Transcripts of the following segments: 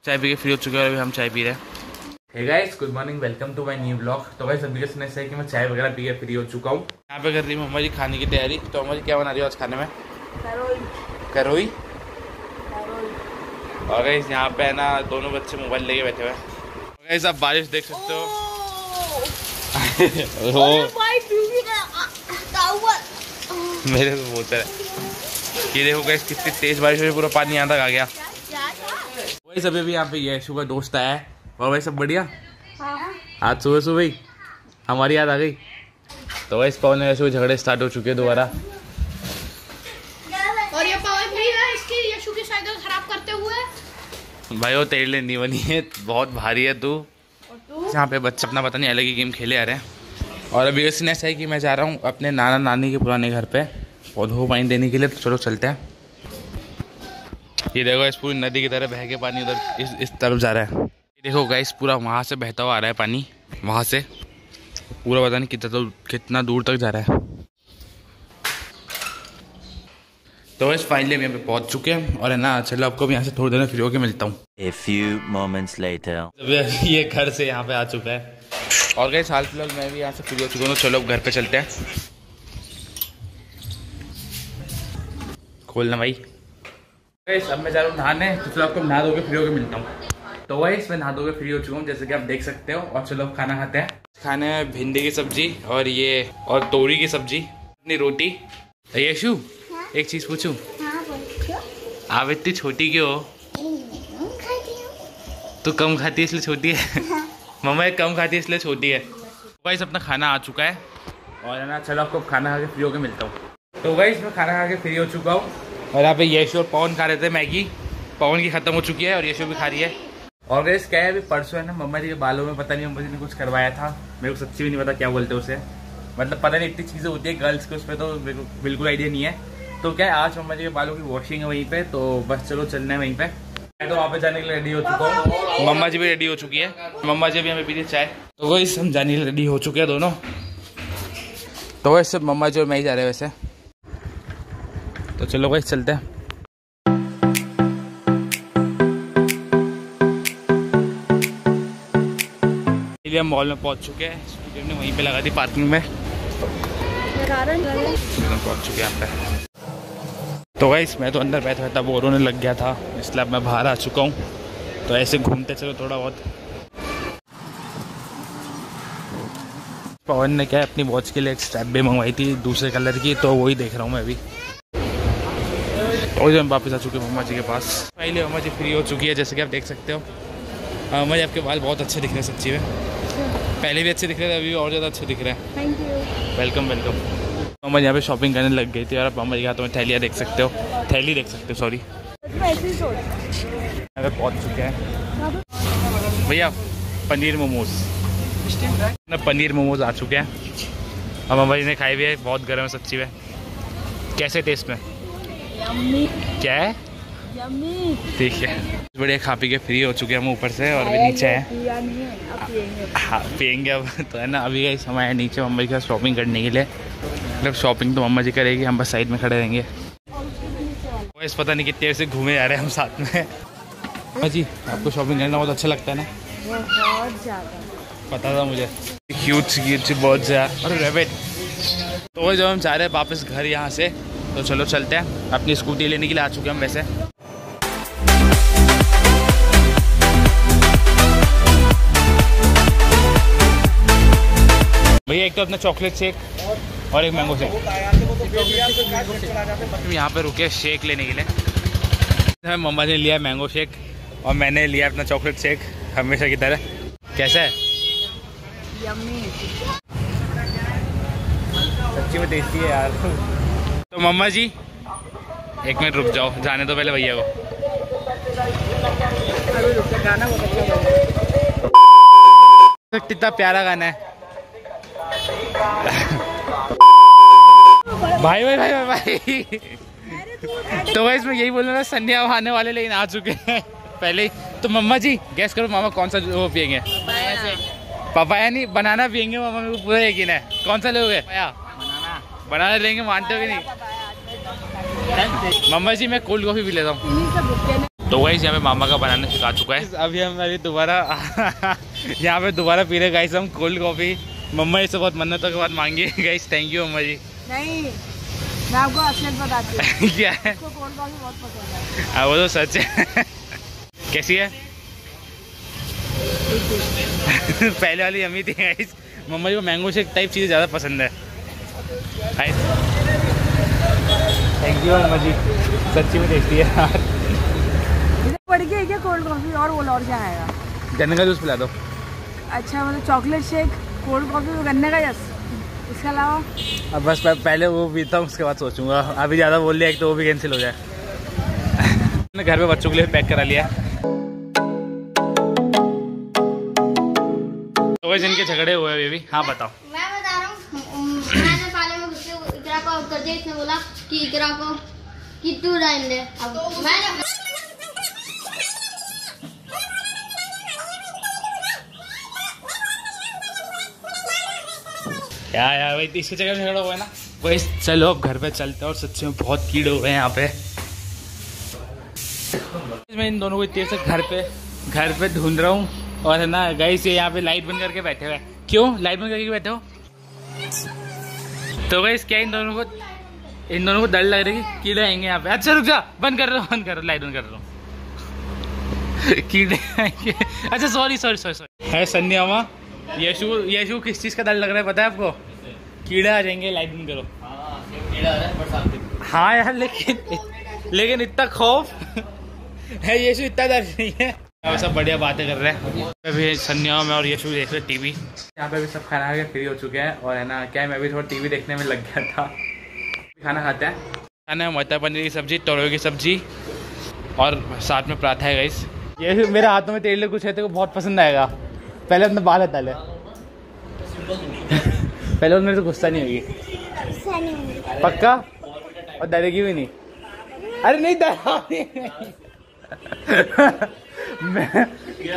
चाय पी के फ्री हो चुके हैं और अभी हम चाय पी रहे हैं। Hey guys, good morning, welcome to my new blog. तो भाई सभी के सुनने से है कि मैं चाय वगैरह पी के फ्री हो चुका हूँ। यहाँ पे कर रही हूँ हमारी खाने की तैयारी। तो हमारी क्या बना रही हो आज खाने में? करोई। और गाइस यहाँ पे है ना दोनों बच्चे मोबाइल लेके बैठे हुए हैं। गाइस आप बारिश देख सकते हो। मेरे को बोलता है कि देखो गाइस कितनी तेज बारिश हुई, पूरा पानी यहाँ तक आ गया। वही सब भी यहाँ पे यशु का दोस्त आया है। और भाई सब बढ़िया। आज सुबह सुबह ही हमारी याद आ गई। तो वही पवन और यशु झगड़े स्टार्ट हो चुके हैं दोबारा। और ये पवन भी है इसकी यशु की साइकिल खराब करते हुए। भाई वो तेरे लिए नहीं बनी है, बहुत भारी है तू। यहाँ पे बच्चे अपना पता नहीं अलग ही गेम खेले आ रहे हैं। और अभी ऐसा है कि मैं जा रहा हूँ अपने नाना नानी के पुराने घर पे पौधों पानी देने के लिए। तो चलो चलते हैं। ये देखो इस पूरी नदी की तरह बह के पानी उधर इस तरफ जा रहा है। ये देखो गाइस पूरा वहाँ से बहता हुआ आ रहा है पानी, वहाँ से पूरा पता नहीं कितना दूर तक जा रहा है। तो इस फाइनली हम यहाँ पे पहुँच चुके हैं और है ना चलो आपको यहाँ से थोड़ी देर में फ्री होके मिलता हूँ। A few moments later. ये घर से यहाँ पे आ चुका है और गाइस हाल फिलहाल मैं भी यहाँ से फ्री हो चुका हूँ। तो चलो अब घर पे चलते हैं। खोलना भाई। गाइस अब मैं जा रहा हूँ नहाने। तो चलो आपको नहा धो के फ्री होके मिलता हूँ। तो गाइस मैं नहा धो के फ्री हो चुका हूँ जैसे कि आप देख सकते हो। और चलो अब खाना खाते हैं। खाने में भिंडी की सब्जी और ये और तोरी की सब्जी, अपनी रोटी। यशु एक चीज पूछूं? आप इतनी छोटी क्यों हो? तो कम खाती है इसलिए छोटी है। मम्मा ये कम खाती है इसलिए छोटी है। गाइस अपना खाना आ चुका है और है ना चलो आपको खाना खा के फ्री होके मिलता हूँ। तो गाइस मैं खाना खा के फ्री हो चुका हूँ और यहाँ पे यशु और पवन खा रहे थे मैगी। पवन की खत्म हो चुकी है और यशु भी खा रही है। और गाइस क्या है अभी परसों है ना मम्मा जी के बालों में पता नहीं मम्मा जी ने कुछ करवाया था। मेरे को सच्ची भी नहीं पता क्या बोलते उसे, मतलब पता नहीं इतनी चीज़ें होती है गर्ल्स के उस पर, तो मेरे को बिल्कुल आइडिया नहीं है। तो क्या है आज मम्मा जी के बालों की वॉशिंग है वहीं पे। तो बस चलो चलना है वहीं पे। मैं तो वहाँ पे जाने के लिए रेडी हो चुका हूँ। मम्मा जी भी रेडी हो चुकी है। मम्मा जी भी हमें पी रही चाय। तो वही हम जाने के लिए रेडी हो चुके हैं दोनों। तो वैसे मम्मा जी और मैं ही जा रहे हैं वैसे। तो चलो वही चलते हैं। हम मॉल में पहुंच चुके हैं। स्कूटी हमने वहीं पे लगा दी पार्किंग में। पहुंच चुके हैं यहाँ पे। तो गाइस मैं तो अंदर बैठा था, वो रोने लग गया था इसलिए अब मैं बाहर आ चुका हूँ। तो ऐसे घूमते चलो थोड़ा बहुत। पवन ने क्या है अपनी वॉच के लिए एक स्ट्रैप भी मंगवाई थी दूसरे कलर की, तो वही देख रहा हूँ मैं अभी। और हम वापस आ चुके हैं मम्मा जी के पास। पहले मम्मा जी फ्री हो चुकी है जैसे कि आप देख सकते हो। मम्मा जी आपके बाल बहुत अच्छे दिख रहे हैं सच्ची में। पहले भी अच्छे दिख रहे थे, अभी अभी और ज़्यादा अच्छे दिख रहे हैं। Thank you. Welcome welcome. Mamma यहाँ पे शॉपिंग करने लग गई थी और आप मम्मा जी के हाथों में थैलियाँ देख सकते हो, थैली देख सकते हो सॉरी। यहाँ पे पहुँच चुके हैं भैया। पनीर मोमोज ना, पनीर मोमोज आ चुके हैं और मम्मा जी ने खाए भी है। बहुत गर्म है सच्ची में। कैसे टेस्ट में? क्या है? ठीक है बढ़िया। खा पी के फ्री हो चुके हैं हम ऊपर से और अभी नीचे हैं। हाँ पियेंगे अब। तो है ना अभी गई समय है नीचे मम्मा जी का शॉपिंग करने के लिए। मतलब शॉपिंग तो मम्मा जी करेगी, हम बस साइड में खड़े रहेंगे। इस पता नहीं कितने देर से घूमे जा रहे हैं हम साथ में। मम्मा जी आपको शॉपिंग करना बहुत अच्छा लगता है ना? बहुत ज़्यादा पता था मुझे। ह्यूज बहुत ज़्यादा। अरे रैबिट। तो जब हम जा रहे हैं वापस घर यहाँ से, तो चलो चलते हैं। अपनी स्कूटी लेने के लिए आ चुके हैं हम वैसे। भैया एक तो अपना चॉकलेट शेक और एक मैंगो शेक। यहाँ पे रुके शेक लेने के लिए। मम्मा ने लिया मैंगो शेक और मैंने लिया अपना चॉकलेट शेक हमेशा की तरह। कैसा है? सच्ची में टेस्टी है यार। तो मम्मा जी एक मिनट रुक जाओ, जाने दो पहले भैया को। कितना प्यारा गाना है। भाई भाई भाई भाई। तो भाई इसमें यही बोलना था संध्या आने वाले लेकिन आ चुके हैं पहले ही। तो मम्मा जी गैस करो मामा कौन सा वो पियेंगे? पपाया नहीं बनाना पियेंगे। मामा मेरे को पूरा यकीन है। कौन सा लोगे? बनाना लेंगे, मानते हो कि नहीं? मम्मा जी मैं कोल्ड कॉफी पी लेता हूँ। तो गाइस यहाँ पे मामा का बनाना सिखा चुका है। अभी हम अभी दोबारा यहाँ पे दोबारा पी रहे गाइस हम कोल्ड कॉफ़ी। मम्मा इससे बहुत मन्नतों के बाद मांगी है guys. Thank you mamma ji. नहीं, मैं आपको असलियत बताती हूँ। क्या है? उसको कोल्ड कॉफी बहुत पसंद है। हाँ वो तो सच है। कैसी है? पहले वाली यम्मी थी गाइस। मम्मा जी को मैंगो शेक टाइप चीज़ें ज़्यादा पसंद है। थैंक यू मम्मा जी, सच्ची में टेस्टी है यार। पड़ गई क्या कोल्ड कॉफी? और बोलो और क्या आएगा? गन्ने का जूस पिला दो। अच्छा, मतलब चॉकलेट शेक, कोल्ड कॉफी और गन्ने का जूस, इसके अलावा? अब बस पहले वो पीता हूँ, उसके बाद सोचूंगा। अभी ज़्यादा बोल लिया एक तो वो भी कैंसिल हो जाए। मैंने घर पे बच्चों के लिए पैक करा लिया। तो वैसे इनके झगड़े हुए हैं बेबी। हाँ बताओ। मैं बता रहा हूँ, मैंने पाले में घुस के इकरा को कर दिया। इसने बोला कि इकरा को कि तू डाल दे। अब मैंने क्या यार भाई, इसकी जगह में झगड़ा हुआ है ना। वही चलो अब घर पे चलते हैं। और सच्ची में बहुत कीड़े हुए हैं यहाँ पे। मैं इन दोनों को इतनी देर से घर पे ढूंढ रहा हूँ। और है ना गाइस, ये यहाँ पे लाइट बंद करके बैठे हुए हैं। क्यों लाइट बंद करके बैठे हो? तो गाइस क्या इन दोनों को डर लग रहा है कि कीड़े आएंगे यहाँ पे। अच्छा रुक जा, बंद कर रहा हूँ, लाइट बंद कर रहा हूँ। कीड़े आएंगे। अच्छा सॉरी है सन्नी मामा। यशु किस चीज़ का डर लग रहा है पता है आपको? कीड़े आ जाएंगे, लाइट बंद करो। हाँ यार, लेकिन इतना खौफ है। यशु इतना डर नहीं है। सब बढ़िया बातें कर रहे हैं। अभी सन्या में और यशु देख रहे टीवी। यहाँ पे भी सब खाना खा के फ्री हो चुके हैं। और है ना क्या है, मैं भी थोड़ा टीवी देखने में लग गया था। खाना खाते हैं। खाना मटर पनीर की सब्जी, तोरई की सब्जी और साथ में पराठा है गाइस। ये मेरे हाथों में तेल कुछ है तो बहुत पसंद आएगा। पहले अपने बाल हटा ले। पहले मेरे तो गुस्सा नहीं होगी पक्का, और डरेगी भी नहीं। अरे नहीं डरा मैं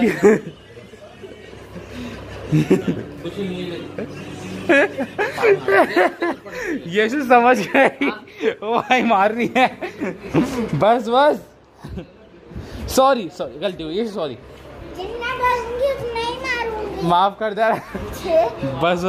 यीशु समझ गई, वो भाई मार रही है। बस सॉरी गलती हुई। यीशु सॉरी, माफ कर दे। बस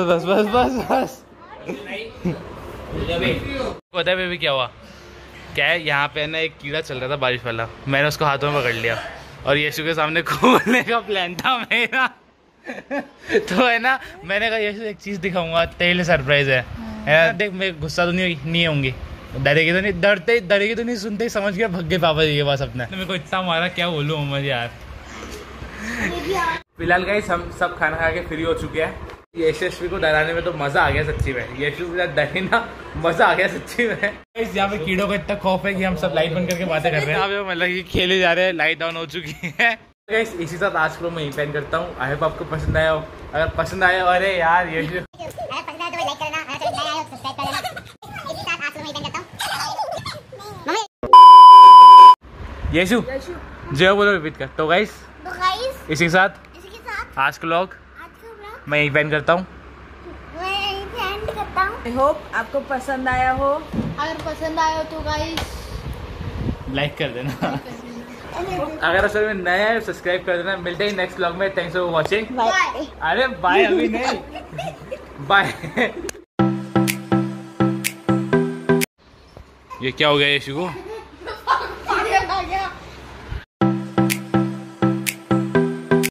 पता है बेबी क्या हुआ? क्या है, यहाँ पे ना एक कीड़ा चल रहा था बारिश वाला। मैंने उसको हाथों में पकड़ लिया और यीशु के सामने खोलने का प्लान था मेरा। तो है ना, मैंने कहा यीशु एक चीज़ दिखाऊंगा, तेरे लिए सरप्राइज है ना। देख मैं गुस्सा तो नहीं होंगी, डरेगी तो नहीं, डरेगी तो नहीं। सुनते ही समझ गया, भग गए पापा जी के पास अपने। मेरे को इतना मारा, क्या बोलूँ मम्मा जी यार। फिलहाल गाइस हम सब खाना खा के फ्री हो चुके हैं। यशस्वी को डराने में तो मजा आ गया सच्ची में। यशस्वी के साथ डरे ना, मजा आ गया सच्ची में। गाइस यहाँ पे कीड़ों का इतना खौफ है कि हम सब लाइट बंद करके बातें कर रहे हैं। अब मतलब कि खेले जा रहे हैं, लाइट डाउन हो चुकी है। गाइस इसी साथ आज को मैं यहीं पेन करता हूँ। आई होप आपको पसंद आया हो। अगर पसंद आया, अरे यार यशु जय बोलो रिपीट कर। तो गाइस इसी के साथ आज का व्लॉग मैं यहीं पेन करता हूँ। आई होप आपको पसंद आया हो। अगर पसंद आया हो तो गाइस लाइक कर देना। अगर असल में नया है सब्सक्राइब कर देना। मिलते हैं नेक्स्ट व्लॉग में। Thanks for watching. अरे बाय, अभी नहीं, बाय। ये क्या हो गया यशु को?